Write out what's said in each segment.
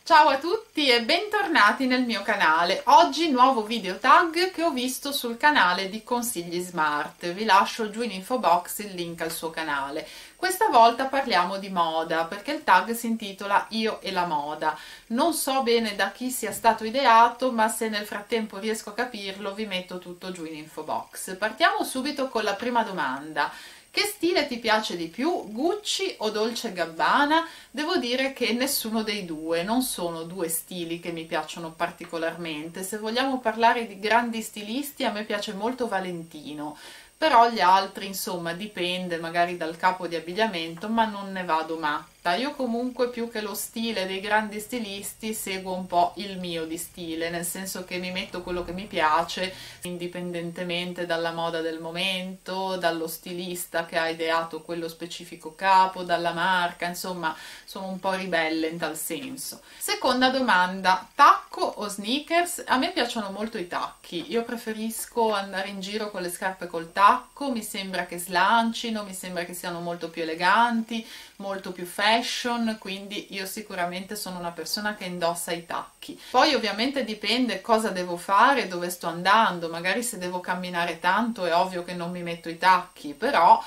Ciao a tutti e bentornati nel mio canale. Oggi nuovo video tag che ho visto sul canale di Consigli Smart. Vi lascio giù in info box il link al suo canale. Questa volta parliamo di moda perché il tag si intitola Io e la moda. Non so bene da chi sia stato ideato, ma se nel frattempo riesco a capirlo vi metto tutto giù in info box. Partiamo subito con la prima domanda. Che stile ti piace di più, Gucci o Dolce & Gabbana? Devo dire che nessuno dei due, non sono due stili che mi piacciono particolarmente. Se vogliamo parlare di grandi stilisti, a me piace molto Valentino, però gli altri, insomma, dipende magari dal capo di abbigliamento, ma non ne vado matta. Io comunque più che lo stile dei grandi stilisti seguo un po' il mio di stile, nel senso che mi metto quello che mi piace, indipendentemente dalla moda del momento, dallo stilista che ha ideato quello specifico capo, dalla marca, insomma, sono un po' ribelle in tal senso. Seconda domanda, tacco o sneakers? A me piacciono molto i tacchi, io preferisco andare in giro con le scarpe col tacco, mi sembra che slancino, mi sembra che siano molto più eleganti, molto più fashion, quindi io sicuramente sono una persona che indossa i tacchi. Poi ovviamente dipende cosa devo fare, dove sto andando, magari se devo camminare tanto è ovvio che non mi metto i tacchi, però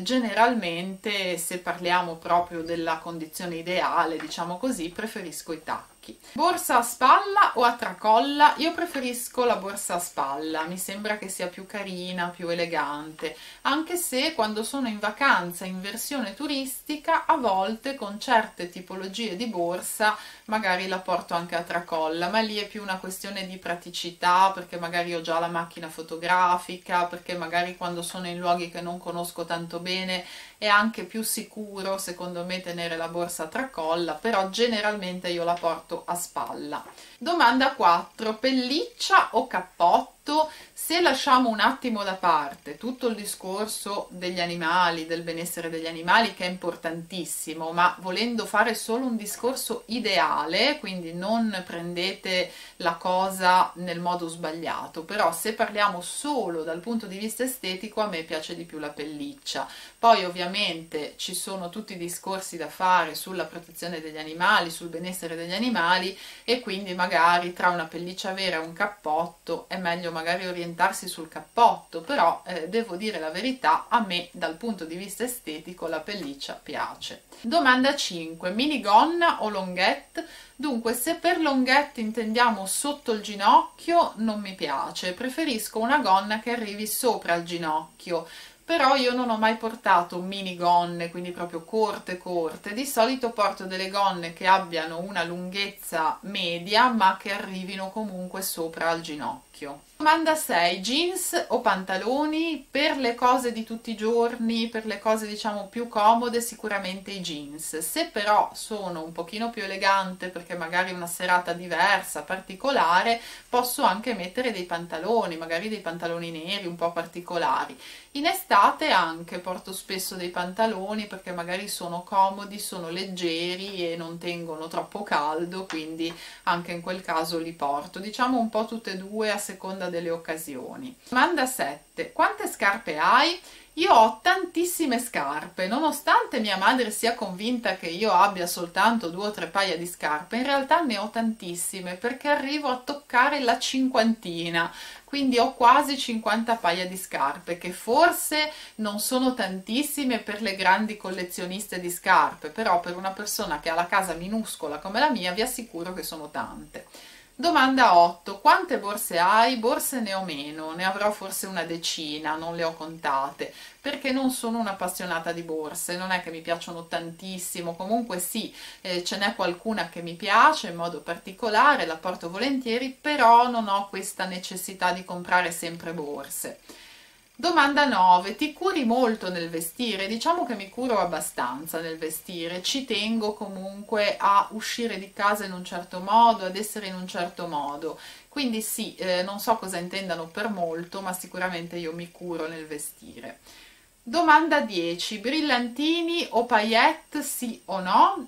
generalmente se parliamo proprio della condizione ideale, diciamo così, preferisco i tacchi. Borsa a spalla o a tracolla? Io preferisco la borsa a spalla, mi sembra che sia più carina, più elegante, anche se quando sono in vacanza in versione turistica a volte con certe tipologie di borsa magari la porto anche a tracolla, ma lì è più una questione di praticità, perché magari ho già la macchina fotografica, perché magari quando sono in luoghi che non conosco tanto bene è anche più sicuro secondo me tenere la borsa a tracolla, però generalmente io la porto a spalla. Domanda 4, pelliccia o cappotto? Se lasciamo un attimo da parte tutto il discorso degli animali, del benessere degli animali, che è importantissimo, ma volendo fare solo un discorso ideale, quindi non prendete la cosa nel modo sbagliato, però se parliamo solo dal punto di vista estetico a me piace di più la pelliccia. Poi ovviamente ci sono tutti i discorsi da fare sulla protezione degli animali, sul benessere degli animali, e quindi magari tra una pelliccia vera e un cappotto è meglio magari orientarsi sul cappotto, però devo dire la verità, a me dal punto di vista estetico la pelliccia piace. Domanda 5, minigonna o longhette? Dunque, se per longhette intendiamo sotto il ginocchio non mi piace, preferisco una gonna che arrivi sopra il ginocchio. Però io non ho mai portato minigonne, quindi proprio corte, di solito porto delle gonne che abbiano una lunghezza media ma che arrivino comunque sopra al ginocchio. Domanda 6, jeans o pantaloni? Per le cose di tutti i giorni, per le cose diciamo più comode, sicuramente i jeans. Se però sono un pochino più elegante perché magari è una serata diversa, particolare, posso anche mettere dei pantaloni, magari dei pantaloni neri un po' particolari. In estate anche porto spesso dei pantaloni perché magari sono comodi, sono leggeri e non tengono troppo caldo, quindi anche in quel caso li porto. Diciamo un po' tutte e due a seconda delle occasioni. Domanda 7. Quante scarpe hai? Io ho tantissime scarpe, nonostante mia madre sia convinta che io abbia soltanto 2 o 3 paia di scarpe, in realtà ne ho tantissime perché arrivo a toccare la cinquantina, quindi ho quasi 50 paia di scarpe, che forse non sono tantissime per le grandi collezioniste di scarpe, però per una persona che ha la casa minuscola come la mia vi assicuro che sono tante. Domanda 8. Quante borse hai? Borse ne ho meno, ne avrò forse una decina, non le ho contate, perché non sono un'appassionata di borse, non è che mi piacciono tantissimo, comunque sì, ce n'è qualcuna che mi piace in modo particolare, la porto volentieri, però non ho questa necessità di comprare sempre borse. Domanda 9. Ti curi molto nel vestire? Diciamo che mi curo abbastanza nel vestire, ci tengo comunque a uscire di casa in un certo modo, ad essere in un certo modo, quindi sì, non so cosa intendano per molto, ma sicuramente io mi curo nel vestire. Domanda 10. Brillantini o paillette, sì o no?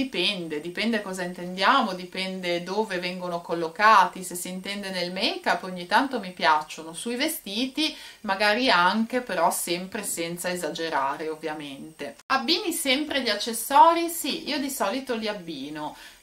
Dipende cosa intendiamo, dipende dove vengono collocati. Se si intende nel make-up ogni tanto mi piacciono, sui vestiti magari anche, però sempre senza esagerare ovviamente. Abbini sempre gli accessori? Sì, io di solito li abbino.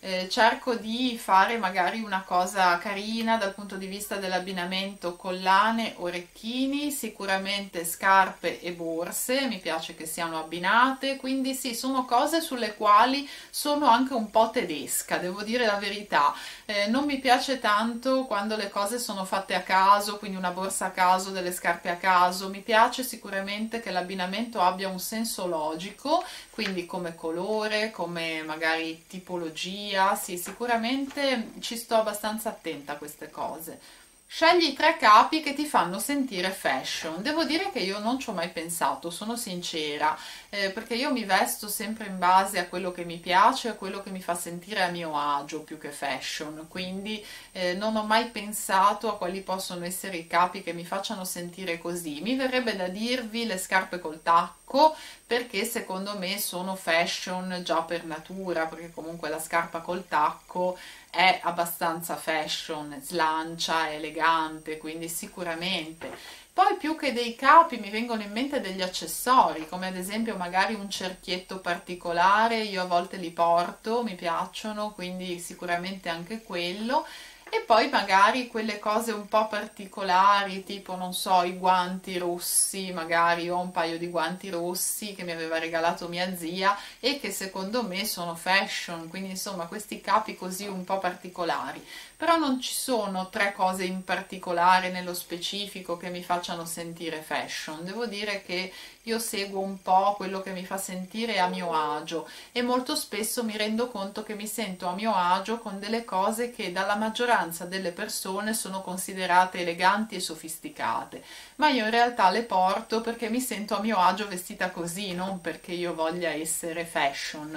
cerco di fare magari una cosa carina dal punto di vista dell'abbinamento: collane, orecchini, sicuramente scarpe e borse, mi piace che siano abbinate, quindi sì, sono cose sulle quali sono anche un po' tedesca, devo dire la verità. Non mi piace tanto quando le cose sono fatte a caso, quindi una borsa a caso, delle scarpe a caso. Mi piace sicuramente che l'abbinamento abbia un senso logico, quindi come colore, come magari tipologia. Sì, sicuramente ci sto abbastanza attenta a queste cose. Scegli i 3 capi che ti fanno sentire fashion. Devo dire che io non ci ho mai pensato, sono sincera, perché io mi vesto sempre in base a quello che mi piace, a quello che mi fa sentire a mio agio più che fashion, quindi non ho mai pensato a quali possono essere i capi che mi facciano sentire così. Mi verrebbe da dirvi le scarpe col tacco, perché secondo me sono fashion già per natura, perché comunque la scarpa col tacco è abbastanza fashion, slancia, è elegante, quindi sicuramente. Poi più che dei capi mi vengono in mente degli accessori, come ad esempio magari un cerchietto particolare, io a volte li porto, mi piacciono, quindi sicuramente anche quello. E poi magari quelle cose un po' particolari, tipo, non so, i guanti rossi, magari ho un paio di guanti rossi che mi aveva regalato mia zia e che secondo me sono fashion, quindi insomma questi capi così un po' particolari. Però non ci sono 3 cose in particolare nello specifico che mi facciano sentire fashion. Devo dire che io seguo un po' quello che mi fa sentire a mio agio, e molto spesso mi rendo conto che mi sento a mio agio con delle cose che dalla maggioranza delle persone sono considerate eleganti e sofisticate, ma io in realtà le porto perché mi sento a mio agio vestita così, non perché io voglia essere fashion.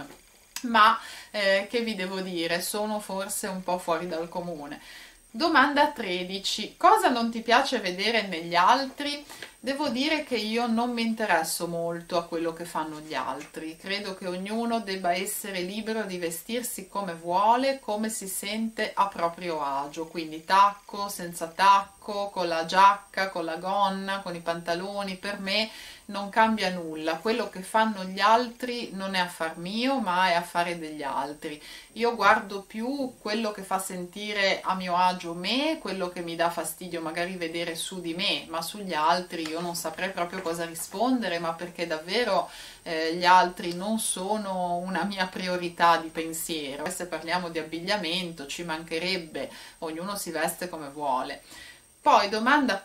Ma che vi devo dire, sono forse un po' fuori dal comune. Domanda 13. Cosa non ti piace vedere negli altri? Devo dire che io non mi interesso molto a quello che fanno gli altri. Credo che ognuno debba essere libero di vestirsi come vuole, come si sente a proprio agio. Quindi tacco, senza tacco, con la giacca, con la gonna, con i pantaloni. Per me non cambia nulla. Quello che fanno gli altri non è affar mio, ma è affare degli altri. Io guardo più quello che fa sentire a mio agio me, quello che mi dà fastidio magari vedere su di me, ma sugli altri io non saprei proprio cosa rispondere, ma perché davvero gli altri non sono una mia priorità di pensiero. Se parliamo di abbigliamento, ci mancherebbe, ognuno si veste come vuole. Poi domanda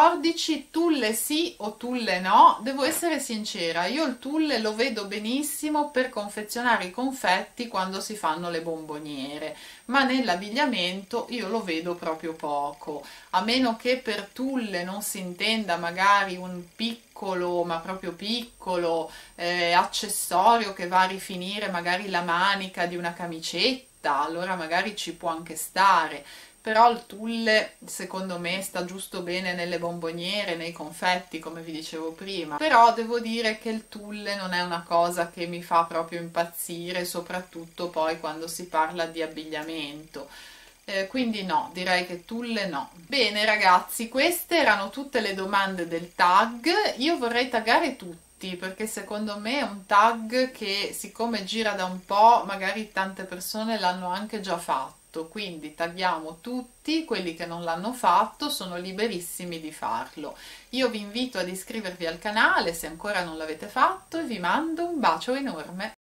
14, tulle sì o tulle no? Devo essere sincera, io il tulle lo vedo benissimo per confezionare i confetti quando si fanno le bomboniere, ma nell'abbigliamento io lo vedo proprio poco, a meno che per tulle non si intenda magari un piccolo, ma proprio piccolo, accessorio che va a rifinire magari la manica di una camicetta, allora magari ci può anche stare. Però il tulle secondo me sta giusto bene nelle bomboniere, nei confetti, come vi dicevo prima. Però devo dire che il tulle non è una cosa che mi fa proprio impazzire, soprattutto poi quando si parla di abbigliamento. Quindi no, direi che tulle no. Bene ragazzi, queste erano tutte le domande del tag. Io vorrei taggare tutti, perché secondo me è un tag che, siccome gira da un po', magari tante persone l'hanno anche già fatto. Quindi tagliamo tutti, quelli che non l'hanno fatto sono liberissimi di farlo. Io vi invito ad iscrivervi al canale se ancora non l'avete fatto e vi mando un bacio enorme.